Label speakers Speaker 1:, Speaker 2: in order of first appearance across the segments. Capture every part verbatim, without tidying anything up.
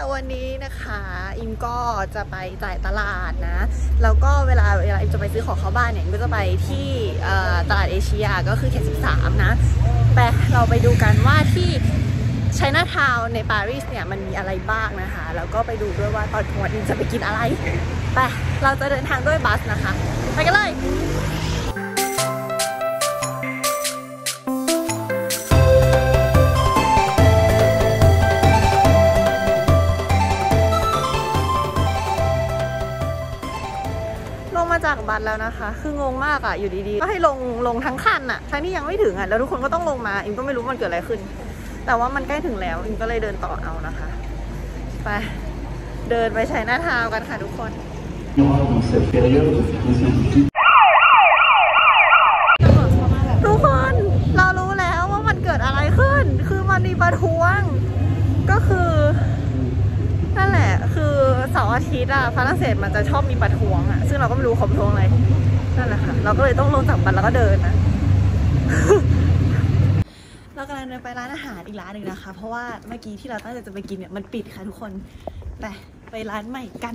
Speaker 1: วันนี้นะคะอิมก็จะไปจ่ายตลาดนะแล้วก็เวลาเวลาอิมจะไปซื้อของเข้าบ้านเนี่ยอิมก็จะไปที่ตลาดเอเชียก็คือเขตสิบสามนะไปเราไปดูกันว่าที่ไชน่าทาวน์ในปารีสเนี่ยมันมีอะไรบ้างนะคะแล้วก็ไปดูด้วยว่าตอนวันอิมจะไปกินอะไรไปเราจะเดินทางด้วยบัสนะคะไปกันเลยมาจากบัสแล้วนะคะคืองงมากอ่ะอยู่ดีๆก็ให้ลงลงทั้งคันอ่ะทั้งที่ยังไม่ถึงอ่ะแล้วทุกคนก็ต้องลงมาอิมก็ไม่รู้มันเกิดอะไรขึ้นแต่ว่ามันใกล้ถึงแล้วอิมก็เลยเดินต่อเอานะคะไปเดินไปไชน่าทาวน์กันค่ะทุกคนทุกคนเรารู้แล้วว่ามันเกิดอะไรขึ้นคือมันมีประท้วงก็คือนั่นแหละคือเสาร์อาทิตย์อะฝรั่งเศสมันจะชอบมีประท้วงอะซึ่งเราก็ไม่รู้เขาประท้วงอะไรนั่นแหละค่ะเราก็เลยต้องลงจากบัสแล้วก็เดินนะเรากำลังเดินไปร้านอาหารอีกร้านหนึ่งนะคะเพราะว่าเมื่อกี้ที่เราตั้งใจจะไปกินเนี่ยมันปิดค่ะทุกคนไปไปร้านใหม่กัน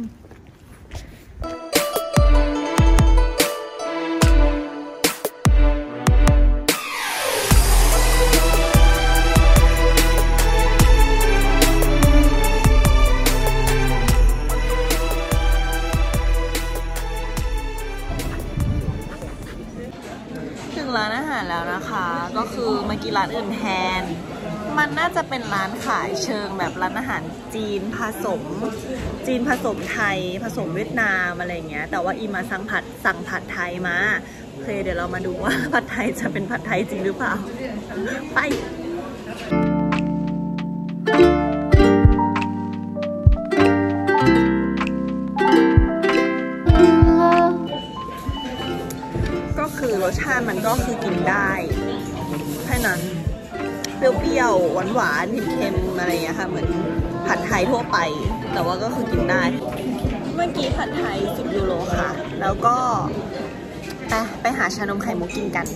Speaker 1: ร้านอาหารแล้วนะคะก็คือมากินร้านอื่นแทนมันน่าจะเป็นร้านขายเชิงแบบร้านอาหารจีนผสมจีนผสมไทยผสมเวียดนามอะไรเงี้ยแต่ว่าอีมาสั่งผัดสั่งผัดไทยมาโอเคเดี๋ยวเรามาดูว่าผัดไทยจะเป็นผัดไทยจริงหรือเปล่าไปคือรสชาติมันก็คือกินได้แค่นั้นเปรี้ยวๆหวานๆเค็มๆอะไรอย่างเงี้ยค่ะเหมือนผัดไทยทั่วไปแต่ว่าก็คือกินได้เมื่อกี้ผัดไทยสิบยูโรค่ะแล้วก็ไปไปหาชานมไข่มุกกินกัน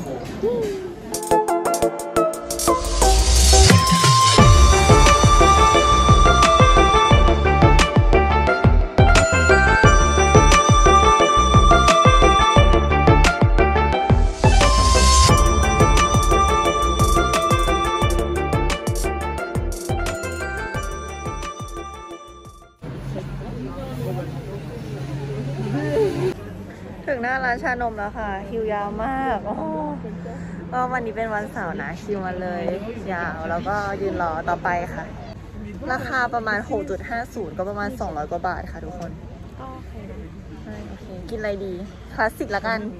Speaker 1: ถึงหน้าร้านชานมแล้วค่ะคิวยาวมากก็วันนี้เป็นวันเสาร์นะคิวมาเลยยาวแล้วก็ยืนรอต่อไปค่ะราคาประมาณ หกจุดห้าศูนย์ ก็ประมาณสองร้อยกว่าบาทค่ะทุกคนโอเคโอเคกินอะไรดีคลาสสิกละกัน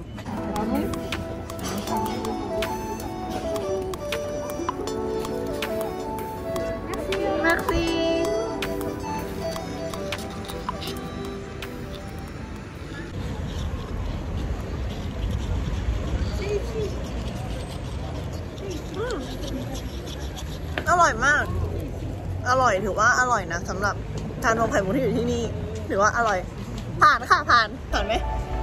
Speaker 1: แม็กซี่อร่อยมากอร่อยถือว่าอร่อยนะสำหรับชานมไข่มุกที่อยู่ที่นี่ถือว่าอร่อยผ่านค่ะผ่านผ่านไหม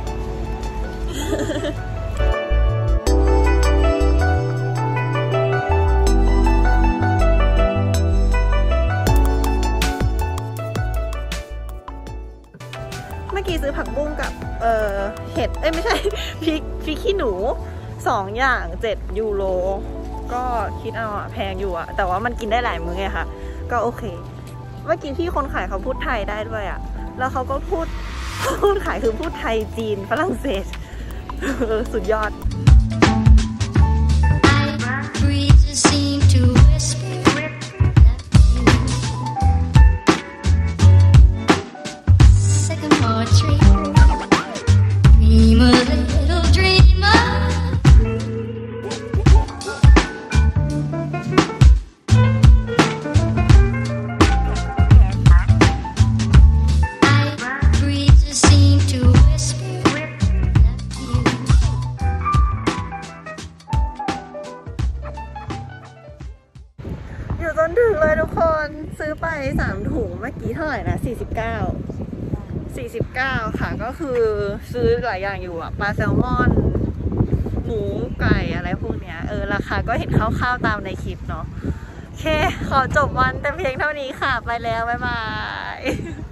Speaker 1: เมื่อกี้ซื้อผักบุ้งกับเอ่อเห็ดเอ้ยไม่ใช่พริกพริกขี้หนูสองอย่างเจ็ดยูโรก็คิดเอาอะแพงอยู่อะแต่ว่ามันกินได้หลายมื้อไงค่ะก็โอเคเมื่อกี้ที่คนขายเขาพูดไทยได้ด้วยอะแล้วเขาก็พูดพูดขายคือพูดไทยจีนฝรั่งเศสสุดยอดจนถึงเลยทุกคนซื้อไปสามถุงเมื่อกี้เท่าไหร่นะสี่สิบเก้า สี่สิบเก้าค่ะก็คือซื้อหลายอย่างอยู่อะปลาแซลมอนหมูไก่อะไรพวกเนี้ยเออราคาก็เห็นคร่าวๆตามในคลิปเนาะโอเคขอจบวันแต่เพียงเท่านี้ค่ะไปแล้วบ๊ายบายาย